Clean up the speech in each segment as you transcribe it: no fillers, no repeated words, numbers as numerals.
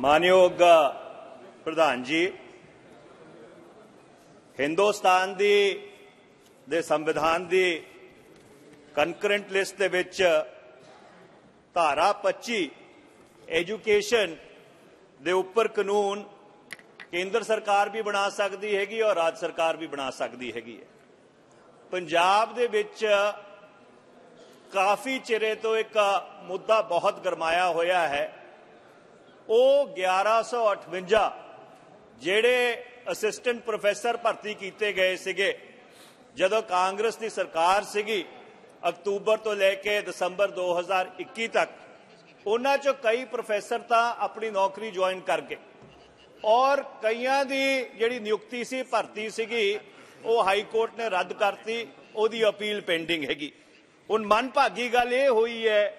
मानयोग प्रधान जी, हिंदुस्तान दे संविधान की concurrent list दे विच धारा 25 एजुकेशन दे उपर कानून केंद्र सरकार भी बना सकती हैगी और राज्य सरकार भी बना सकती हैगी है। पंजाब दे विच काफ़ी चिरे तो एक मुद्दा बहुत गरमाया होया है, वो 1158 जेड़े असिस्टेंट प्रोफैसर भर्ती किए गए सिगे जदों कांग्रेस की सरकार सीगी अक्तूबर तो लैके दसंबर 2021 तक, उन्हां चों कई प्रोफैसर तो अपनी नौकरी ज्वाइन कर गए और कईयां दी जिहड़ी नियुक्ति सी भर्ती सीगी वो हाई कोर्ट ने रद्द करती, उहदी अपील पेंडिंग हैगी। हुण मनभागी गल ये हुई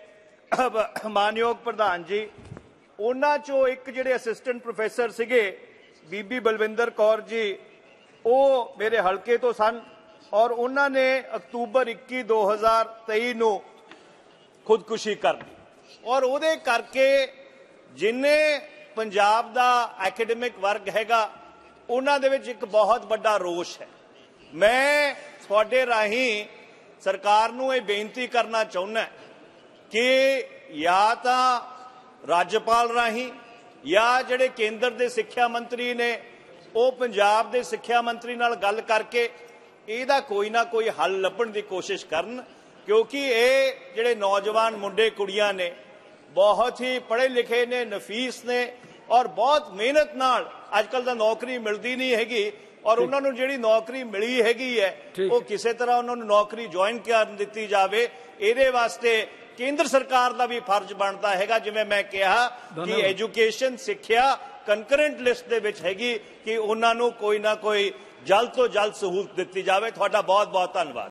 है मानयोग प्रधान जी, उन्हां चों एक जिहड़े असिस्टेंट प्रोफैसर सीगे बीबी बलविंदर कौर जी, वो मेरे हलके तो सन और उन्होंने अक्तूबर 21 2023 नूं खुदकुशी कर दी और उहदे करके जिन्ने पंजाब दा एकेडमिक वर्ग हैगा उन्हां दे विच एक बहुत बड़ा रोष है। मैं तुहाडे राहीं सरकार नूं ये बेनती करना चाहुंदा कि या तां राज्यपाल राहीं या जिहड़े केंद्र दे सिक्ख्या मंत्री ने वो पंजाब दे सिक्ख्या मंत्री नाल गल करके इहदा कोई ना कोई हल लभण की कोशिश करन, क्योंकि ये जिहड़े नौजवान मुंडे कुड़ियां ने बहुत ही पढ़े लिखे ने, नफीस ने और बहुत मेहनत नाल अजकल दा नौकरी मिलती नहीं हैगी और उन्होंने जिहड़ी नौकरी मिली हैगी है वो किसी तरह उन्होंने नौकरी ज्वाइन कर दी जाए। इहदे वास्ते केंद्र सरकार का भी फर्ज बनता है, जिवें मैं कहा कि एजुकेशन सिक्ख्या कंकरेंट लिस्ट दे विच हैगी कि उन्होंने कोई ना कोई जल्द तो जल्द सहूलत दी जाए। तुहाडा बहुत बहुत धन्यवाद।